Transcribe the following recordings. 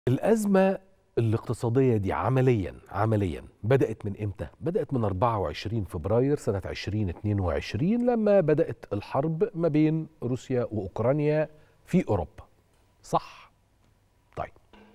الأزمة الاقتصادية دي عمليا بدأت من إمتى؟ بدأت من 24 فبراير سنة 2022 لما بدأت الحرب ما بين روسيا وأوكرانيا في أوروبا. صح؟ طيب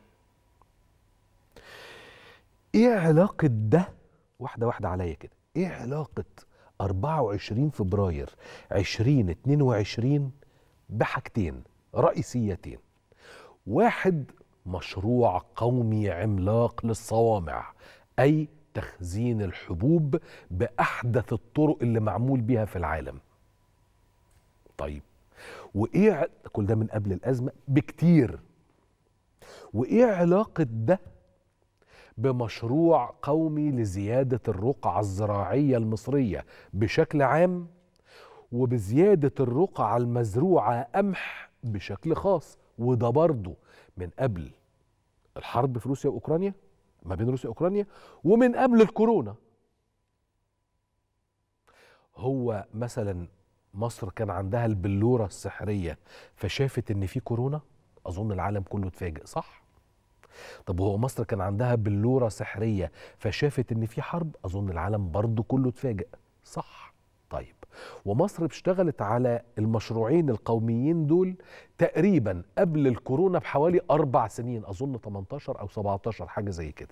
إيه علاقة ده؟ واحدة واحدة عليا كده. إيه علاقة 24 فبراير 2022 بحاجتين رئيسيتين؟ واحد، مشروع قومي عملاق للصوامع، أي تخزين الحبوب بأحدث الطرق اللي معمول بيها في العالم. طيب وإيه كل ده من قبل الأزمة بكتير؟ وإيه علاقة ده بمشروع قومي لزيادة الرقعة الزراعية المصرية بشكل عام وبزيادة الرقعة المزروعة قمح بشكل خاص؟ وده برضه من قبل الحرب في روسيا وأوكرانيا، ما بين روسيا وأوكرانيا، ومن قبل الكورونا. هو مثلا مصر كان عندها البلورة السحرية فشافت ان في كورونا؟ اظن العالم كله اتفاجئ، صح؟ طب هو مصر كان عندها بلورة سحرية فشافت ان في حرب؟ اظن العالم برضو كله اتفاجئ، صح؟ طيب ومصر اشتغلت على المشروعين القوميين دول تقريبا قبل الكورونا بحوالي 4 سنين، اظن 18 او 17 حاجة زي كده.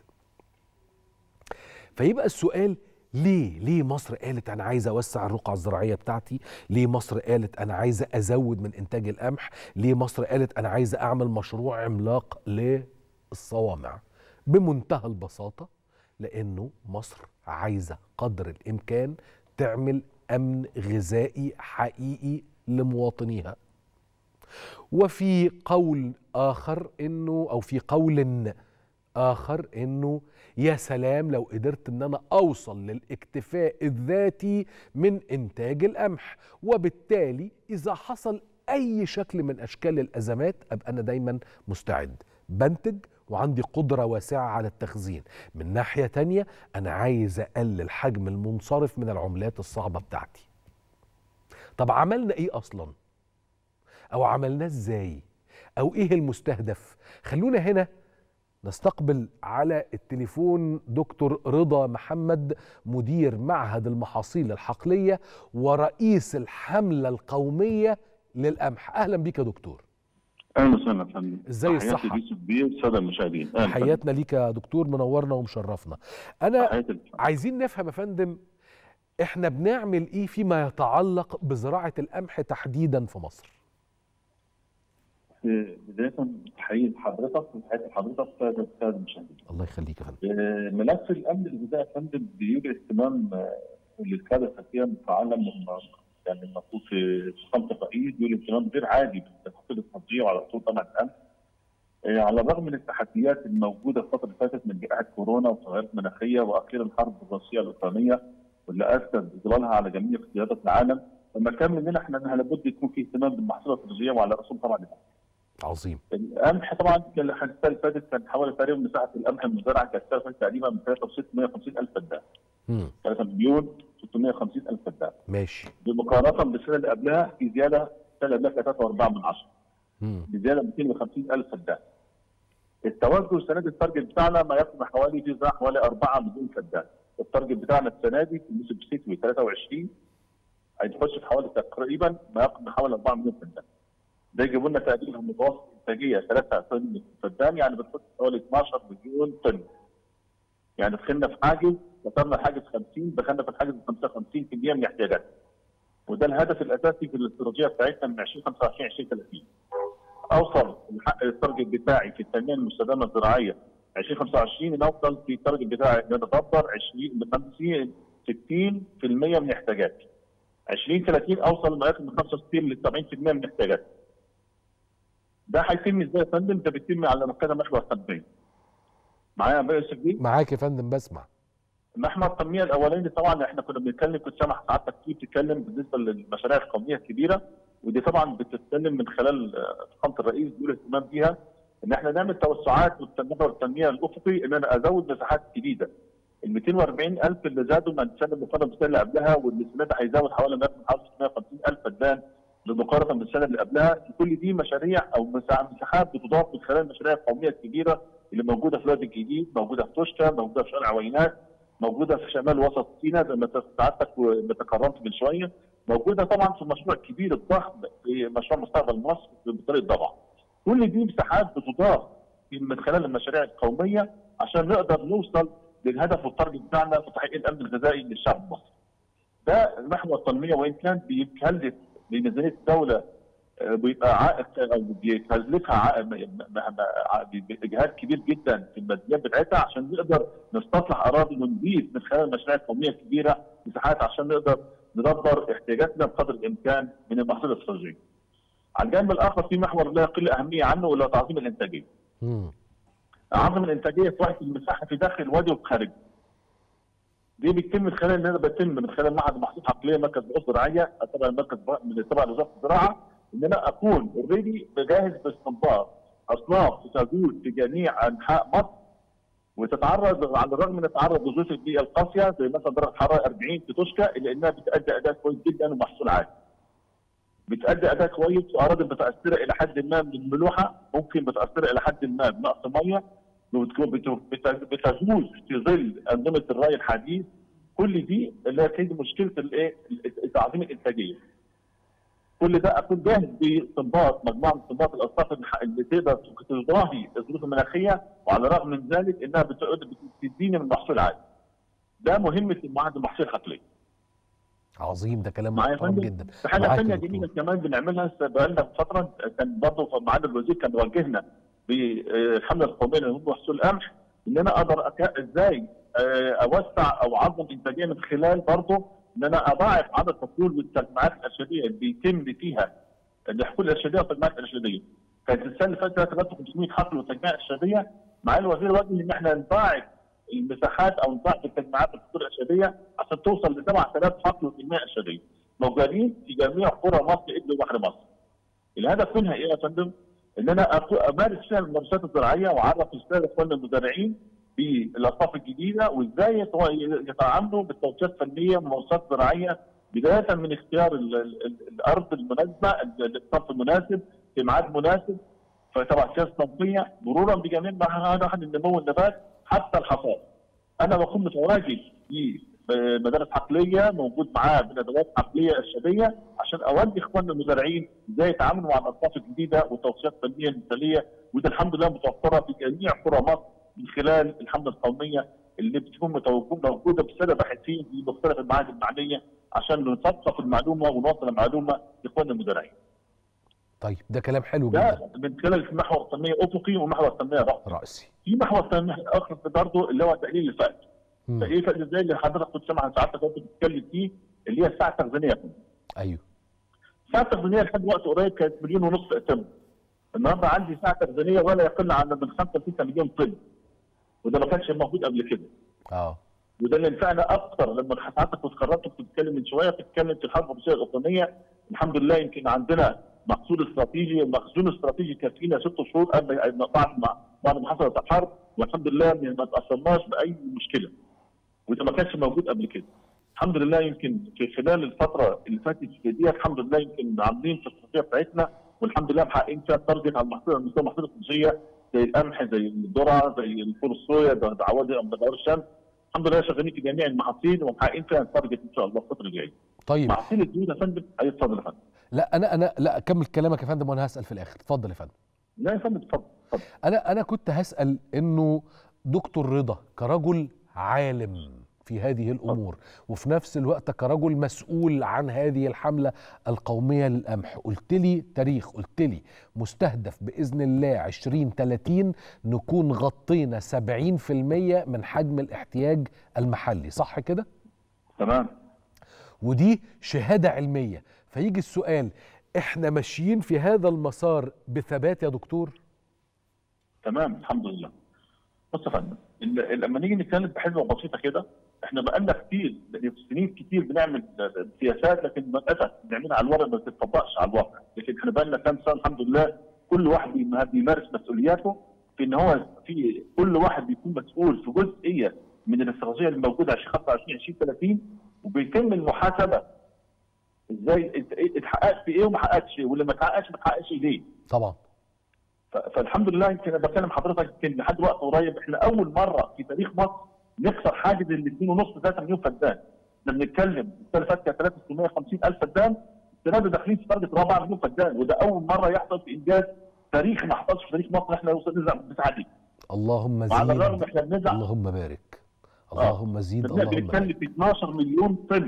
فيبقى السؤال، ليه مصر قالت انا عايزه اوسع الرقعه الزراعيه بتاعتي؟ ليه مصر قالت انا عايزه ازود من انتاج القمح؟ ليه مصر قالت انا عايزه اعمل مشروع عملاق للصوامع؟ بمنتهى البساطه لانه مصر عايزه قدر الامكان تعمل امن غذائي حقيقي لمواطنيها. وفي قول آخر إنه، أو في قول آخر إنه يا سلام لو قدرت إن أنا أوصل للاكتفاء الذاتي من إنتاج القمح، وبالتالي إذا حصل أي شكل من أشكال الأزمات أبقى أنا دايما مستعد بنتج وعندي قدرة واسعة على التخزين. من ناحية تانية أنا عايز أقلل حجم المنصرف من العملات الصعبة بتاعتي. طب عملنا إيه أصلاً؟ أو عملناه إزاي؟ أو إيه المستهدف؟ خلونا هنا نستقبل على التليفون دكتور رضا محمد، مدير معهد المحاصيل الحقلية ورئيس الحملة القومية للقمح. أهلا بيك يا دكتور. اهلا وسهلا يا فندم. ازاي الصحة؟ تحياتي ليوسف بيه والساده المشاهدين. تحياتنا ليك يا دكتور، منورنا ومشرفنا. أنا عايزين نفهم يا فندم، إحنا بنعمل إيه فيما يتعلق بزراعة القمح تحديدا في مصر؟ بدايه تحيه حضرتك وتحيه حضرتك الساده المشاهدين. الله يخليك يا فندم. ملف الامن الغذائي يا فندم بيولي اهتمام للقياده الذاتيه متعلم يعني المفروض في فخامه الرئيس بيولي اهتمام غير عادي بالتفاصيل التطبيعيه وعلى طول طبعا الامن. على الرغم من التحديات الموجوده الفتره اللي فاتت من جائحه كورونا وتغيرات مناخيه واخيرا الحرب الروسيه الاوكرانيه واللي اثرت بظلالها على جميع قيادات العالم، لما كان مننا احنا انها لابد يكون في اهتمام بالمحصول الخارجيه وعلى راسهم طبعا القمح. عظيم. القمح طبعا السنه اللي فاتت كان حوالي تقريبا مساحه القمح المزرعه كانت تقريبا من 3.650,000 فدان. 3,650,000 فدان. ماشي. بمقارنه بالسنه اللي قبلها في زياده، السنه اللي قبلها كانت 3.4 بزياده 250,000 فدان. التوجه السنه دي التارجت بتاعنا ما يقرب حوالي في زراعه حوالي 4 مليون فدان. التارجت بتاعنا السنه دي في الموسم الشتوي 23 هيخش في حوالي تقريبا ما يقرب حوالي 4 مليون فدان. ده يجيب لنا تقريبا متوسط انتاجيه 3 طن فدان، يعني بنحط حوالي 12 مليون طن. يعني دخلنا في حاجز، كسرنا حاجز 50، دخلنا في الحاجز 55% من احتياجاتنا. وده الهدف الاساسي في الاستراتيجيه بتاعتنا من 2025 2030. اوصل التارجت بتاعي في التنميه المستدامه الزراعيه 2025 ان اوصل في التارجت بتاعي ان انا ادبر 60% من احتياجاتي. 2030 اوصل ما يقرب من 65 ل 70% من احتياجاتي. ده هيتم ازاي يا فندم؟ ده بيتم على كذا محور تنميه. معايا يا يوسف بيه؟ معاك يا فندم بسمع. محور التنميه الاولاني طبعا احنا كنا بنتكلم، كنت سامع سعادتك كتير بتتكلم بالنسبه للمشاريع القوميه الكبيره، ودي طبعا بتتكلم من خلال فخامه الرئيس بيقول اهتمام بيها ان احنا نعمل توسعات محور التنميه الافقي، ان انا ازود مساحات جديده. ال 240,000 اللي زادوا من السنه اللي فاتت والسنه اللي قبلها، والسنه دي هيزود حوالي 650,000 فدان مقارنه بالسنه اللي قبلها. كل دي مشاريع او مساحات بتضاف من خلال المشاريع القوميه الكبيره اللي موجوده في الوادي الجديد، موجوده في توشكا، موجوده في شارع عوينات، موجوده في شمال وسط سيناء زي ما سعادتك تكرمت من شويه، موجوده طبعا في المشروع الكبير الضخم في مشروع مستقبل مصر بطريق ضبع. كل دي مساحات بتضاف من خلال المشاريع القوميه عشان نقدر نوصل للهدف والتارجت بتاعنا في تحقيق الامن الغذائي للشعب المصري. ده محور التنميه، وان كان بيكلف بميزانيه الدوله بيبقى عائق او بيكلفها اجهاد كبير جدا في الماديات بتاعتها عشان نقدر نستصلح اراضي ونضيف من خلال المشاريع القوميه الكبيره مساحات عشان نقدر ندبر احتياجاتنا بقدر الامكان من المحاصيل الاستراتيجيه. على الجانب الاخر في محور لا يقل اهميه عنه وهو تعظيم الانتاجيه. عظم الانتاجيه في وحده المساحه في داخل الوادي وخارجه. دي بتتم من خلال من خلال معهد محاصيل حقليه مركز بحوث زراعيه تبع المركز تبع وزاره الزراعه، ان انا اكون اوريدي جاهز باستنباط اصناف تجول في جميع انحاء مصر وتتعرض على الرغم من التعرض لظروف البيئه القاسيه زي مثلا درجه حراره 40 في توشكا الا انها بتؤدي اداء كويس جدا ومحصول عالي. بتؤدي اداء كويس في اراضي متاثره الى حد ما من الملوحه، ممكن متاثره الى حد ما بنقص ميه، بتجوز في ظل انظمه الري الحديث. كل دي اللي هي كانت مشكله الايه؟ تعظيم الانتاجيه. كل ده اكون جاهز باستنباط مجموعه من استنباط الاصناف اللي تقدر تضاهي الظروف المناخيه، وعلى الرغم من ذلك انها بتديني من محصول عالي. ده مهمه معهد المحاصيل الحقليه. عظيم، ده كلام محترم جدا. في حاجه ثانيه جميله كمان بنعملها بقى لنا فتره، كان برضه معالي الوزير كان وجهنا بالحمله القوميه لنمو محصول القمح ان انا اقدر ازاي اوسع او اعظم انتاجيه من خلال برضه ان انا اضاعف عدد الحقول والتجمعات الارشاديه اللي بيتم فيها الحقول الارشاديه والتجمعات الارشاديه. كانت السنه اللي فاتت 3500 حقل وتجميع ارشاديه، مع الوزير وجه ان احنا نضاعف المساحات او نضاعف التجمعات الحقول الارشاديه عشان توصل ل 7000 حقل وتجميع ارشاديه موجودين في جميع قرى مصر الا بحر مصر. الهدف منها ايه يا فندم؟ ان انا امارس فيها الممارسات الزراعيه واعرف الساده اخواننا المزارعين بالاصناف الجديده وازاي يتعاملوا بالتوصيات الفنيه وممارسات زراعيه بدايه من اختيار الارض المناسبه، الصف المناسب في ميعاد مناسب فتبع سياسه صنفيه مرورا بجميع مراحل النمو النبات حتى الحصاد. انا بكون متواجد في مدارس حقليه موجود معاه بندوات حقليه ارشاديه عشان اودي اخواننا المزارعين ازاي يتعاملوا مع الاصناف الجديده والتوصيات الفنيه المثاليه، وده الحمد لله متوفره في جميع قرى مصر من خلال الحمله القوميه اللي بتكون موجوده بالساده باحثين في مختلف المعاهد المعنيه عشان نثقف المعلومه ونوصل المعلومه لاخواننا المزارعين. طيب ده كلام حلو جدا. ده من خلال محور التنميه افقي ومحور التنميه راسي. في محور تنميه اخر برضه اللي هو تقليل الفقر. تقليل الفقر ازاي اللي حضرتك كنت سامع ساعتك كنت بتتكلم فيه اللي هي الساعه التخزينيه. ايوه. الساعه التخزينيه لحد وقت قريب كانت 1.5 مليون اتم. النهارده عندي ساعه تخزينيه ولا يقل عن من 5 ل 6 مليون طن. وده ما كانش موجود قبل كده. وده اللي نفعنا اكثر لما حضرتك كنت قررت بتتكلم من شويه بتتكلم في الحرب الروسيه الاوكرانيه. الحمد لله يمكن عندنا مخزون استراتيجي يكفينا 6 شهور بعد ما حصلت الحرب، والحمد لله ما تاثرناش باي مشكله. وده ما كانش موجود قبل كده. الحمد لله يمكن في خلال الفتره اللي فاتت دي الحمد لله يمكن عاملين في الاستراتيجيه بتاعتنا والحمد لله محققين فيها التارجت على المستوى المحاصيل الاستراتيجيه زي القمح زي الذره زي الفول الصويا زي عوادي امطار الشمس. الحمد لله شغالين في جميع المحاصيل ومحققين فيها التارجت ان شاء الله الفتره الجايه. طيب محاصيل الجديده يا فندم. اتفضل يا فندم. لا انا لا كمل كلامك يا فندم وانا هسال في الاخر. اتفضل يا فندم. لا يا فندم اتفضل. انا كنت هسال انه دكتور رضا كرجل عالم في هذه الامور وفي نفس الوقت كرجل مسؤول عن هذه الحمله القوميه للقمح، قلت لي تاريخ، قلت لي مستهدف باذن الله 2030 نكون غطينا 70% من حجم الاحتياج المحلي، صح كده؟ تمام. ودي شهاده علميه، فيجي السؤال احنا ماشيين في هذا المسار بثبات يا دكتور؟ تمام الحمد لله. بص يا فندم لما نيجي نتكلم بحسبه بسيطه كده احنا بقالنا كتير سنين كتير بنعمل سياسات لكن للاسف بنعملها على الورق ما بتطبقش على الواقع، لكن احنا بقالنا كام سنه الحمد لله كل واحد بيمارس مسؤولياته في ان هو في كل واحد بيكون مسؤول في جزئيه من الاستراتيجيه اللي موجوده عشان خط 2030 وبيتم المحاسبه ازاي اتحققت ايه وما حققتش ايه، واللي ما اتحققش ليه؟ طبعا. فالحمد لله يمكن انا بكلم حضرتك يمكن لحد وقت قريب احنا اول مره في تاريخ مصر نكسر حاجز ال 2.5 3 مليون فدان. احنا بنتكلم السنه اللي فاتت كانت 350,000 فدان، السنه دي داخلين في تارجت 4 مليون فدان، وده اول مره يحصل في انجاز تاريخي ما حصلش في تاريخ مصر. احنا وصلنا بالساعه دي. اللهم زيد. وعلى الرغم احنا بنزعل. اللهم بارك. اللهم زيد. اللهم بارك. بنتكلم في 12 مليون طن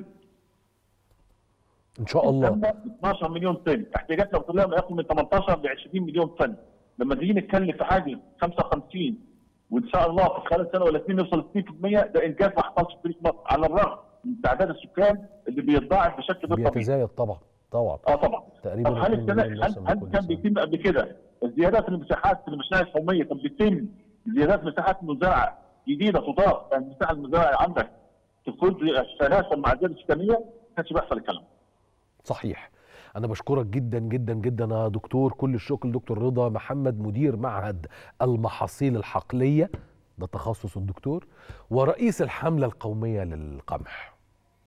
ان شاء الله. 12 مليون طن، احتياجاتنا وصلنا ما يقرب من 18 ل 20 مليون طن. لما نيجي نتكلم في حاجه 55 وان شاء الله في خلال سنه ولا اثنين نوصل 60%، ده انجاز ما حصلش في تاريخ مصر، على الرغم من تعداد السكان اللي بيتضاعف بشكل غير طبيعي. بيتزايد طبعا. طبعا. طبعا. تقريبا. طب هل كان بيتم قبل كده زيادات في المساحات في المشاريع الحكوميه؟ كان بيتم زيادات مساحات مزرعه جديده تضاف، يعني المساحه المزرعه عندك تكون تتناسب مع الزياده السكانيه؟ ما كانش بيحصل الكلام. صحيح. أنا بشكرك جدا جدا جدا يا دكتور، كل الشكر دكتور رضا محمد، مدير معهد المحاصيل الحقلية، ده تخصص الدكتور، ورئيس الحملة القومية للقمح.